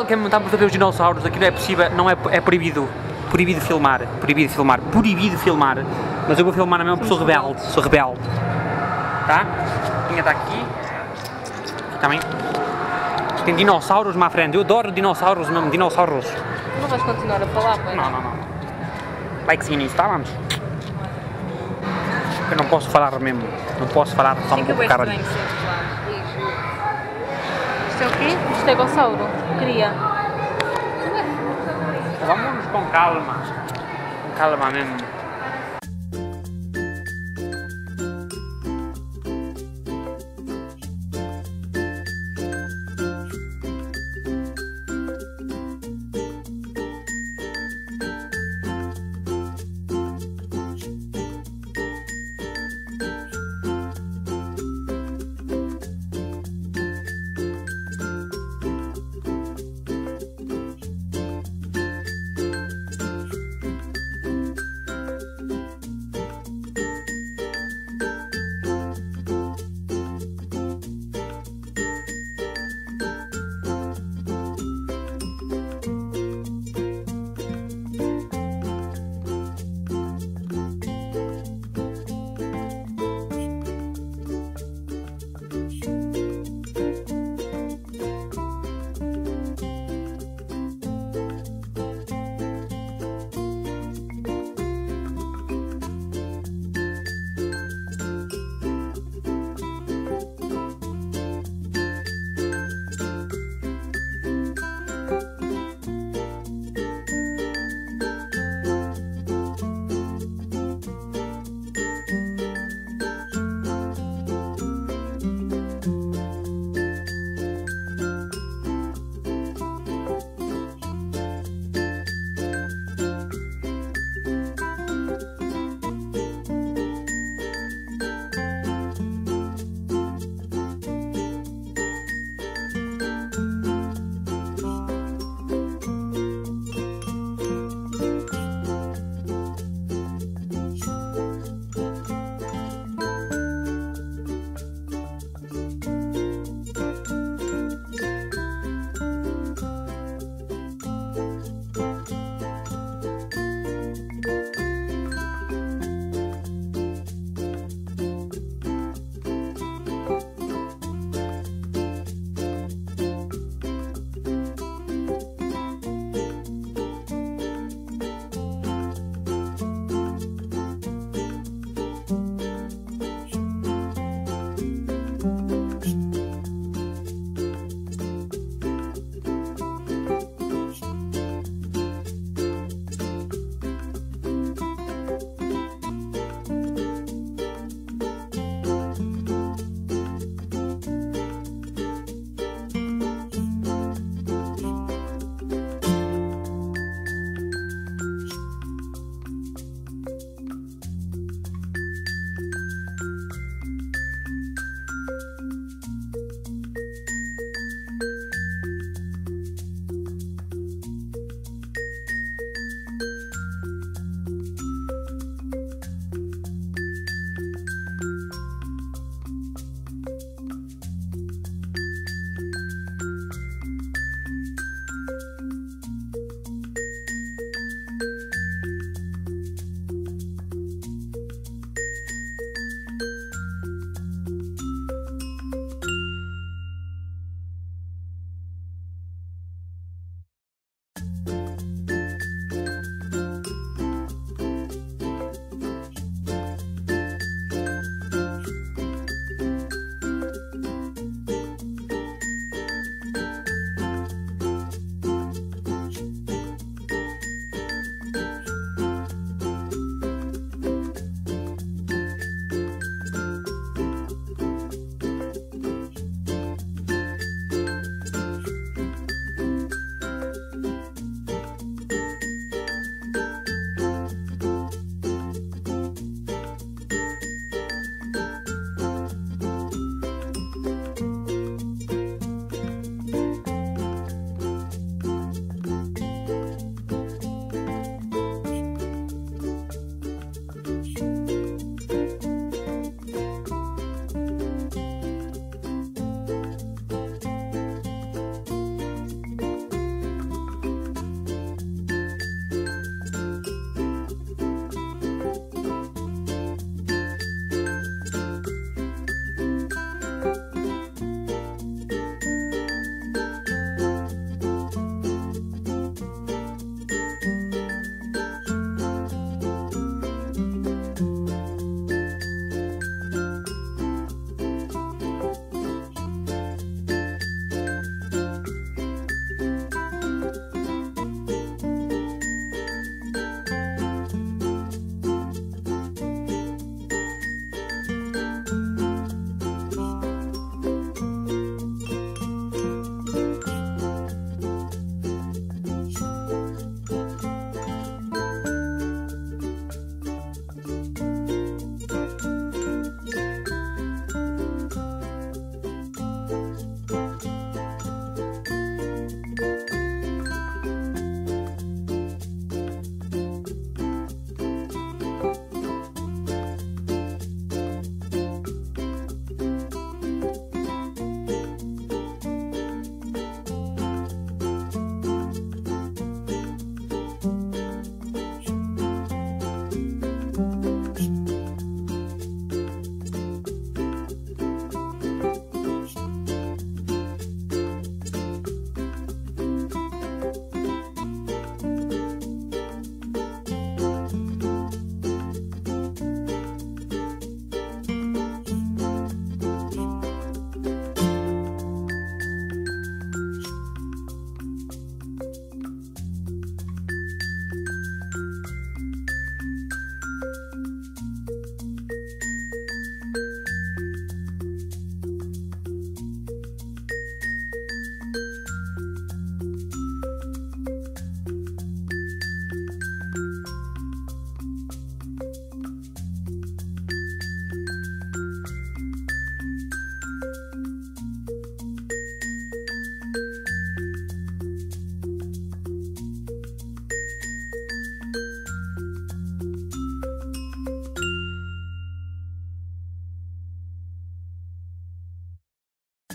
que é montar para ver os dinossauros, aqui não é possível, não é, é proibido. Proibido filmar, mas eu vou filmar na mesma porque sou rebelde, tá? Tinha está aqui também, tem dinossauros à frente, eu adoro dinossauros mesmo, dinossauros. Não vais continuar a falar, pai? Não, like seguir nisso, tá, vamos? Eu não posso falar mesmo, não posso falar só um pouco cara. Isto é o quê? Estegossauro, queria. Vamos com calma mesmo.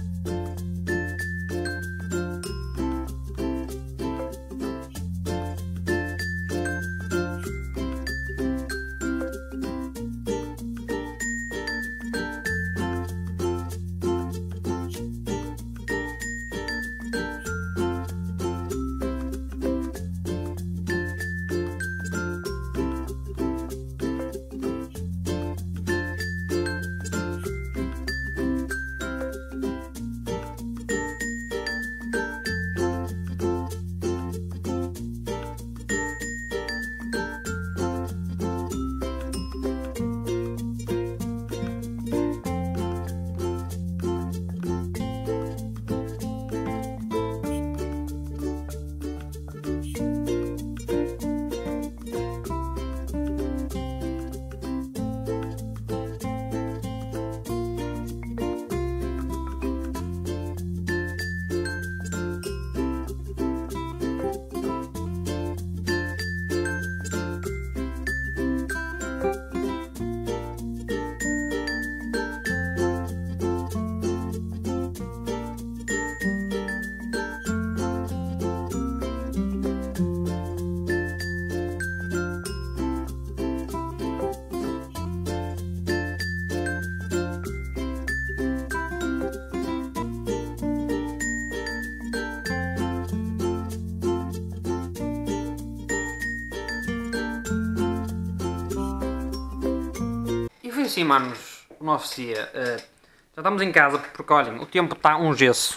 Sim, manos, uma oficia. Já estamos em casa porque, olhem, o tempo está um gesso.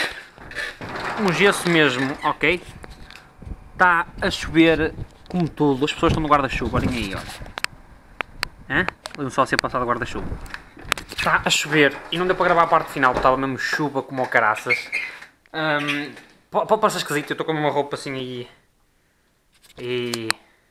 Um gesso mesmo, ok? Está a chover como tudo. As pessoas estão no guarda-chuva, olhem aí, olha. Olhem só a ser passado guarda-chuva. Está a chover e não deu para gravar a parte final, estava mesmo chuva como o caraças. Pode parecer esquisito, eu estou com uma roupa assim e...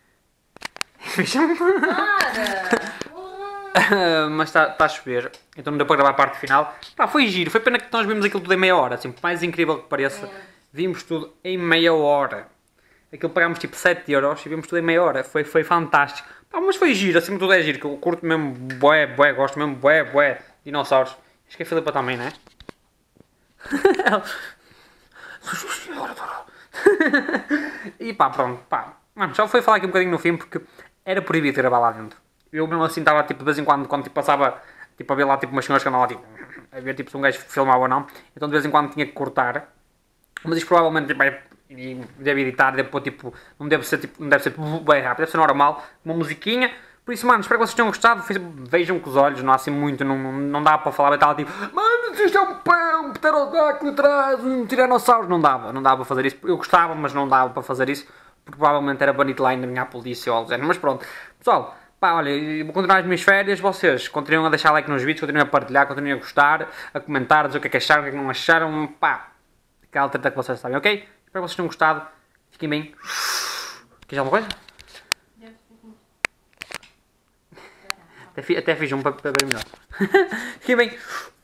mas está a chover, então não deu para gravar a parte final. Pá, foi giro, foi pena que nós vimos aquilo tudo em meia hora, assim, por mais incrível que pareça, vimos tudo em meia hora. Aquilo pagámos tipo 7 euros e vimos tudo em meia hora, foi fantástico. Pá, mas foi giro, assim tudo é giro, que eu curto mesmo bué, gosto mesmo bué, dinossauros. Acho que a Filipa também, não é? E pá, pronto, pá. Mano, só foi falar aqui um bocadinho no fim porque era proibido gravar lá dentro. Eu mesmo assim estava tipo de vez em quando tipo, passava tipo, a ver lá tipo umas senhoras que andavam lá tipo, a ver tipo se um gajo filmava ou não. Então de vez em quando tinha que cortar. Mas isto provavelmente tipo, deve editar, deve pôr tipo, não deve ser bem rápido, deve ser normal, uma musiquinha. Por isso, mano, espero que vocês tenham gostado. Vejam com os olhos, não há assim muito, não dá para falar e tal, tipo, mano, isto é um pterodáctilo atrás, um tiranossauro. Não dava para fazer isso. Eu gostava, mas não dava para fazer isso, porque provavelmente era banido lá na minha polícia ou algo do género. Mas pronto, pessoal, pá, olha, eu vou continuar as minhas férias, vocês continuam a deixar like nos vídeos, continuem a partilhar, continuem a gostar, a comentar, dizer o que acharam, o que é que não acharam, pá, aquela treta que vocês sabem, ok? Espero que vocês tenham gostado, fiquem bem. Queres alguma coisa? Até fiz um para ver melhor. Fiquem bem.